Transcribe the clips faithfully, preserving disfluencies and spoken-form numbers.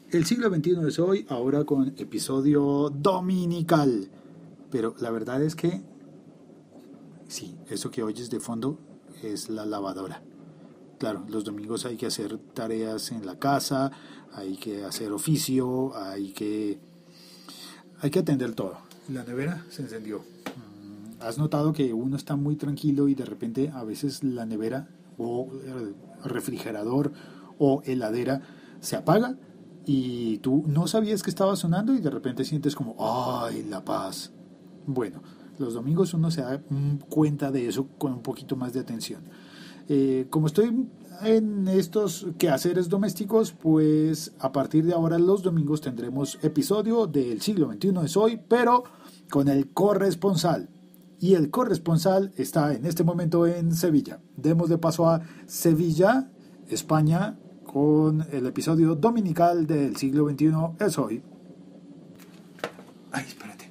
El siglo veintiuno es hoy, ahora con episodio dominical. Pero la verdad es que, sí, eso que oyes de fondo es la lavadora. Claro, los domingos hay que hacer tareas en la casa, hay que hacer oficio, hay que, hay que atender todo. La nevera se encendió. ¿Has notado que uno está muy tranquilo y de repente a veces la nevera o el refrigerador o heladera se apaga y tú no sabías que estaba sonando y de repente sientes como ¡ay, la paz! Bueno, los domingos uno se da cuenta de eso con un poquito más de atención. Eh, como estoy en estos quehaceres domésticos, pues a partir de ahora los domingos tendremos episodio del siglo veintiuno es hoy, pero con el corresponsal. Y el corresponsal está en este momento en Sevilla. Demos de paso a Sevilla, España, con el episodio dominical del siglo veintiuno es hoy. Ay, espérate.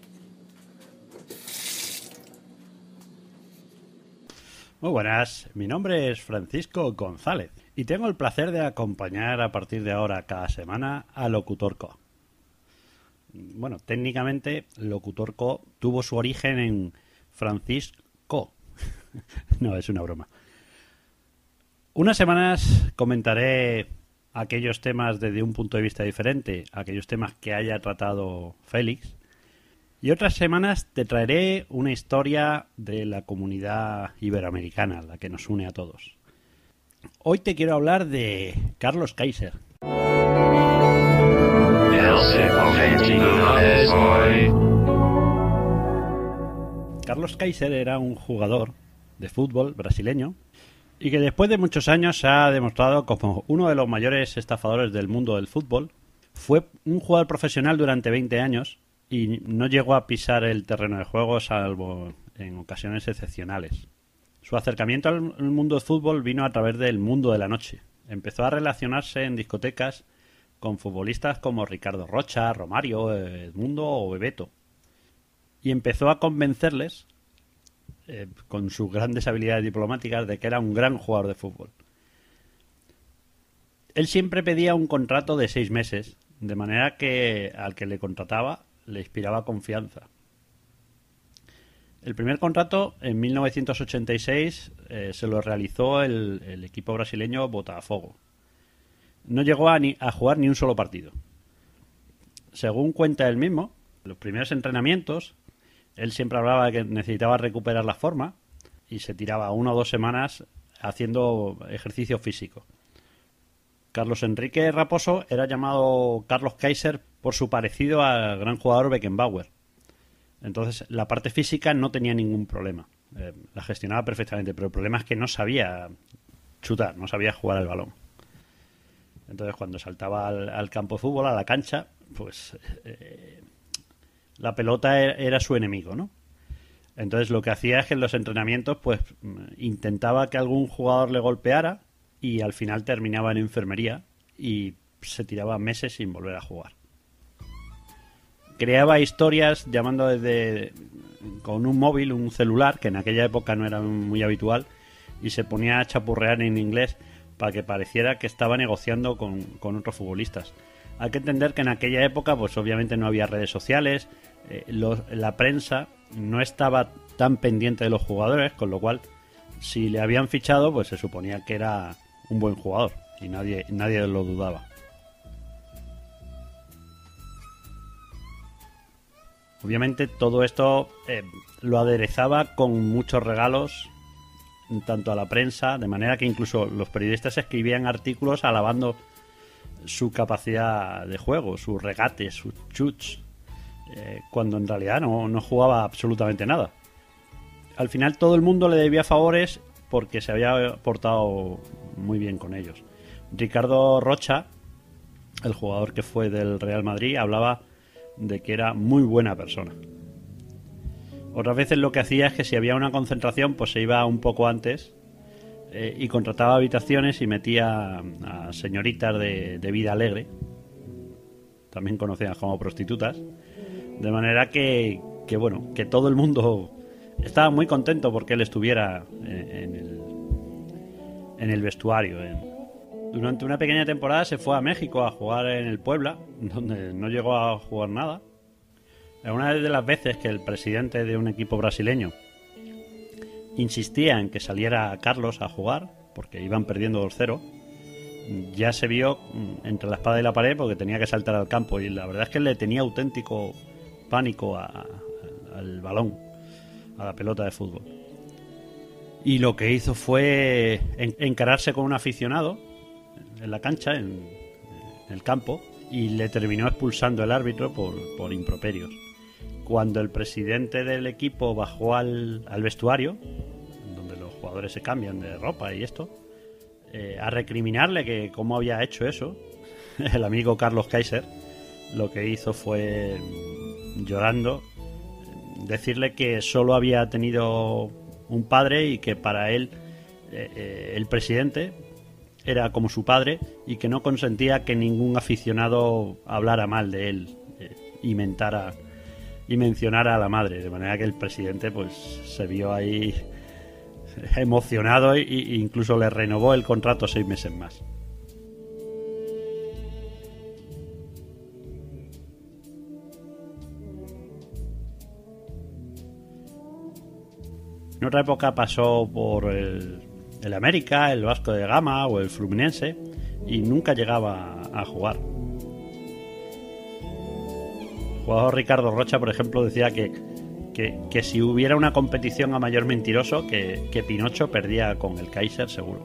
Muy buenas, mi nombre es Francisco González y tengo el placer de acompañar a partir de ahora cada semana a Locutorco. Bueno, técnicamente Locutorco tuvo su origen en Francisco. No, es una broma. Unas semanas comentaré aquellos temas desde un punto de vista diferente, aquellos temas que haya tratado Félix. Y otras semanas te traeré una historia de la comunidad iberoamericana, la que nos une a todos. Hoy te quiero hablar de Carlos Kaiser. Carlos Kaiser era un jugador de fútbol brasileño y que después de muchos años se ha demostrado como uno de los mayores estafadores del mundo del fútbol. Fue un jugador profesional durante veinte años y no llegó a pisar el terreno de juego salvo en ocasiones excepcionales. Su acercamiento al mundo del fútbol vino a través del mundo de la noche. Empezó a relacionarse en discotecas con futbolistas como Ricardo Rocha, Romario, Edmundo o Bebeto. Y empezó a convencerles, eh, con sus grandes habilidades diplomáticas, de que era un gran jugador de fútbol. Él siempre pedía un contrato de seis meses, de manera que al que le contrataba le inspiraba confianza. El primer contrato, en mil novecientos ochenta y seis, eh, se lo realizó el, el equipo brasileño Botafogo. No llegó a, ni, a jugar ni un solo partido. Según cuenta él mismo, los primeros entrenamientos, él siempre hablaba de que necesitaba recuperar la forma y se tiraba una o dos semanas haciendo ejercicio físico. Carlos Enrique Raposo era llamado Carlos Kaiser por su parecido al gran jugador Beckenbauer. Entonces, la parte física no tenía ningún problema. Eh, la gestionaba perfectamente, pero el problema es que no sabía chutar, no sabía jugar al balón. Entonces, cuando saltaba al, al campo de fútbol, a la cancha, pues eh, la pelota era, era su enemigo, ¿no? Entonces, lo que hacía es que en los entrenamientos, pues intentaba que algún jugador le golpeara y al final terminaba en enfermería y se tiraba meses sin volver a jugar. Creaba historias llamando desde con un móvil, un celular, que en aquella época no era muy habitual, y se ponía a chapurrear en inglés para que pareciera que estaba negociando con, con otros futbolistas. Hay que entender que en aquella época, pues obviamente no había redes sociales, eh, los, la prensa no estaba tan pendiente de los jugadores, con lo cual, si le habían fichado, pues se suponía que era un buen jugador y nadie, nadie lo dudaba. Obviamente todo esto eh, lo aderezaba con muchos regalos, tanto a la prensa, de manera que incluso los periodistas escribían artículos alabando su capacidad de juego, sus regates, sus chuts, eh, cuando en realidad no, no jugaba absolutamente nada. Al final todo el mundo le debía favores porque se había portado muy bien con ellos. Ricardo Rocha, el jugador que fue del Real Madrid, hablaba de que era muy buena persona. Otras veces lo que hacía es que si había una concentración, pues se iba un poco antes eh, y contrataba habitaciones y metía a señoritas de, de vida alegre, también conocidas como prostitutas, de manera que, que bueno, que todo el mundo estaba muy contento porque él estuviera en, en, el, en el vestuario. En... Durante una pequeña temporada se fue a México a jugar en el Puebla, donde no llegó a jugar nada. Una de las veces que el presidente de un equipo brasileño insistía en que saliera Carlos a jugar, porque iban perdiendo dos cero, ya se vio entre la espada y la pared porque tenía que saltar al campo, y la verdad es que le tenía auténtico pánico a, a, al balón, a la pelota de fútbol. Y lo que hizo fue en, encararse con un aficionado en la cancha, en, en el campo, y le terminó expulsando el árbitro por, por improperios. Cuando el presidente del equipo bajó al, al vestuario, donde los jugadores se cambian de ropa y esto, eh, a recriminarle que cómo había hecho eso, el amigo Carlos Kaiser lo que hizo fue, llorando, decirle que solo había tenido un padre y que para él eh, eh, el presidente era como su padre y que no consentía que ningún aficionado hablara mal de él eh, y mentara y mencionara a la madre, de manera que el presidente pues se vio ahí emocionado e incluso le renovó el contrato seis meses más. En otra época pasó por el, el América, el Vasco de Gama o el Fluminense y nunca llegaba a jugar. El jugador Ricardo Rocha, por ejemplo, decía que, que, que si hubiera una competición a mayor mentiroso, que, que Pinocho perdía con el Kaiser seguro.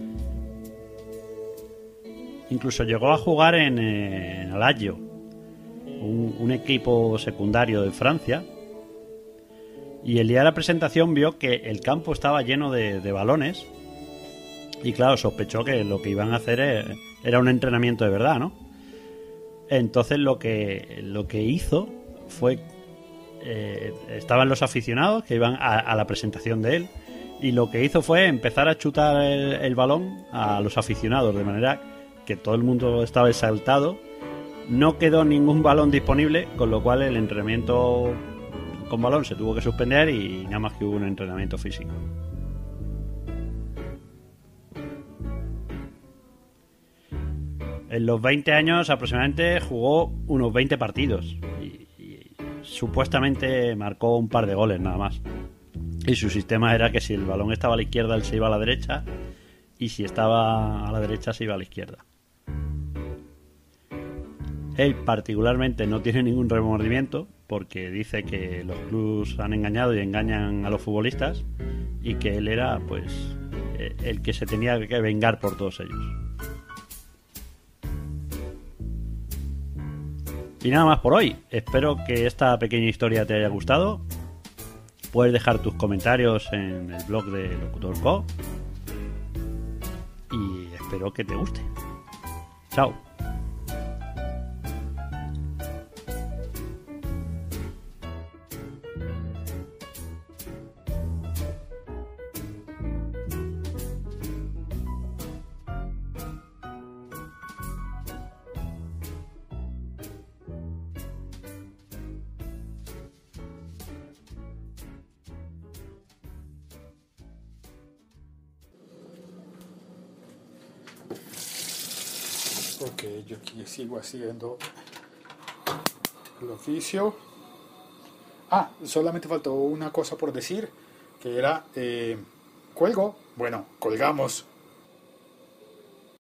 Incluso llegó a jugar en, en Alaggio, un, un equipo secundario de Francia, y el día de la presentación vio que el campo estaba lleno de, de balones y claro, sospechó que lo que iban a hacer era un entrenamiento de verdad, ¿no? Entonces lo que, lo que hizo fue eh, estaban los aficionados que iban a, a la presentación de él, y lo que hizo fue empezar a chutar el, el balón a los aficionados, de manera que todo el mundo estaba exaltado. No quedó ningún balón disponible, con lo cual el entrenamiento con balón se tuvo que suspender y nada más que hubo un entrenamiento físico. En los veinte años aproximadamente jugó unos veinte partidos y, y supuestamente marcó un par de goles nada más. Y su sistema era que si el balón estaba a la izquierda, él se iba a la derecha, y si estaba a la derecha se iba a la izquierda. Él particularmente no tiene ningún remordimiento porque dice que los clubes han engañado y engañan a los futbolistas y que él era pues el que se tenía que vengar por todos ellos. Y nada más por hoy. Espero que esta pequeña historia te haya gustado. Puedes dejar tus comentarios en el blog de LocutorCo y espero que te guste. Chao. Ok, yo aquí sigo haciendo el oficio. Ah, solamente faltó una cosa por decir, que era, eh, ¿cuelgo? Bueno, colgamos.